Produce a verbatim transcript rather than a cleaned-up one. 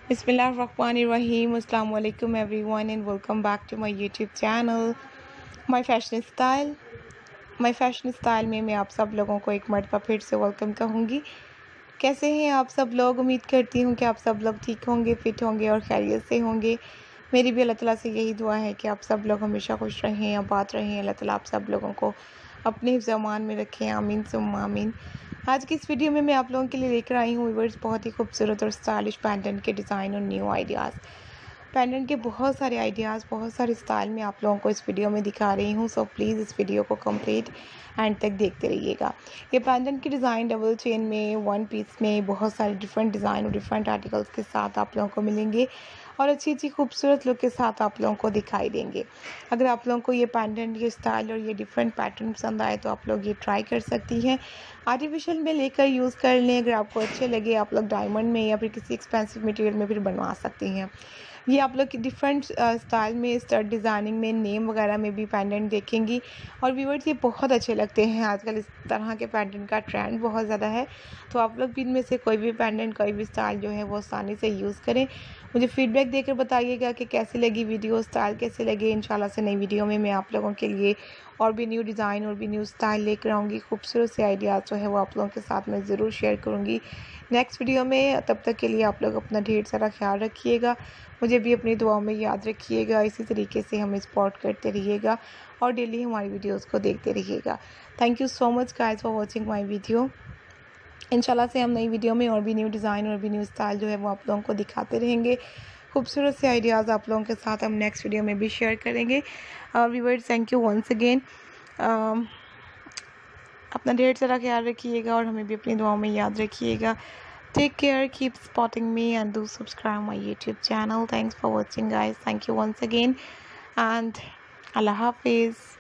Bismillahirrahmanirrahim. Assalamu alaikum everyone and welcome back to my YouTube channel My Fashion Style. My Fashion Style में मैं आप सब लोगों को एक मरतबा फिर से वेलकम कहूँगी। कैसे हैं आप सब लोग? उम्मीद करती हूँ कि आप सब लोग ठीक होंगे, फिट होंगे और खैरियत से होंगे। मेरी भी अल्लाह ताला से यही दुआ है कि आप सब लोग हमेशा खुश रहें, आबाद रहें। अल्लाह ताला आप सब लोगों को अपने हिफ्ज़ अमान में रखें, आमीन सुम्मा आमीन। आज की इस वीडियो में मैं आप लोगों के लिए लेकर आई हूँ व्यूअर्स बहुत ही खूबसूरत और स्टाइलिश पेंडेंट के डिज़ाइन और न्यू आइडियाज़। पेंडेंट के बहुत सारे आइडियाज़, बहुत सारे स्टाइल में आप लोगों को इस वीडियो में दिखा रही हूँ। सो प्लीज़ इस वीडियो को कंप्लीट एंड तक देखते रहिएगा। ये पेंडेंट की डिज़ाइन डबल चेन में, वन पीस में, बहुत सारे डिफरेंट डिज़ाइन और डिफरेंट आर्टिकल्स के साथ आप लोगों को मिलेंगे और अच्छी अच्छी खूबसूरत लुक के साथ आप लोगों को दिखाई देंगे। अगर आप लोगों को ये पेंडेंट, ये स्टाइल और ये डिफरेंट पैटर्न पसंद आए तो आप लोग ये ट्राई कर सकती हैं। आर्टिफिशियल में लेकर यूज़ कर लें। अगर आपको अच्छे लगे आप लोग डायमंड में या फिर किसी एक्सपेंसिव मटेरियल में फिर बनवा सकती हैं। ये आप लोग की डिफरेंट स्टाइल में, स्टड डिज़ाइनिंग में, नेम वगैरह में भी पेंडेंट देखेंगी और व्यूअर्स ये बहुत अच्छे लगते हैं। आजकल इस तरह के पेंडेंट का ट्रेंड बहुत ज़्यादा है, तो आप लोग भी इनमें से कोई भी पेंडेंट, कोई भी स्टाइल जो है वो आसानी से यूज़ करें। मुझे फीडबैक देकर बताइएगा कि कैसी लगी वीडियो, स्टाइल कैसे लगे। इंशाल्लाह से नई वीडियो में मैं आप लोगों के लिए और भी न्यू डिज़ाइन और भी न्यू स्टाइल लेकर आऊँगी। खूबसूरत से आइडियाज़ जो है वो आप लोगों के साथ मैं ज़रूर शेयर करूँगी नेक्स्ट वीडियो में। तब तक के लिए आप लोग अपना ढेर सारा ख्याल रखिएगा, मुझे भी अपनी दुआओं में याद रखिएगा। इसी तरीके से हमें सपोर्ट करते रहिएगा और डेली हमारी वीडियोस को देखते रहिएगा। Thank you so much guys for watching my video. इंशाल्लाह से हम नई वीडियो में और भी न्यू डिज़ाइन और भी न्यू स्टाइल जो है वो आप लोगों को दिखाते रहेंगे। खूबसूरत से आइडियाज़ आप लोगों के साथ हम नेक्स्ट वीडियो में भी शेयर करेंगे। Viewers, thank you once again. अपना ढेर सारा ख्याल रखिएगा और हमें भी अपनी दुआओं में याद रखिएगा। Take care, keep supporting me and do subscribe my YouTube channel. Thanks for watching guys. Thank you once again and Allah Hafiz.